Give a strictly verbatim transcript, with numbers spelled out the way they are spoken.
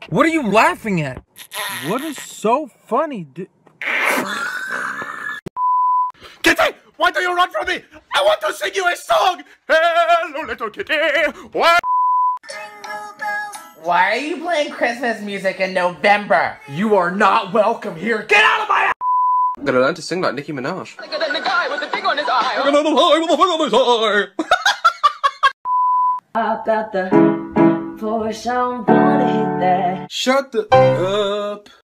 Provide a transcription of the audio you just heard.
What are you laughing at? What is so funny? D Kitty, why do you run from me? I want to sing you a song! Hello, little kitty. Why? Why are you playing Christmas music in November? You are not welcome here. Get out of my house! I'm gonna learn to sing like Nicki Minaj. Bigger than the guy with the thing on his eye. I'm gonna lie with the thing on his eye. Hop out the Porsche, I'm gonna hit that. Shut the up.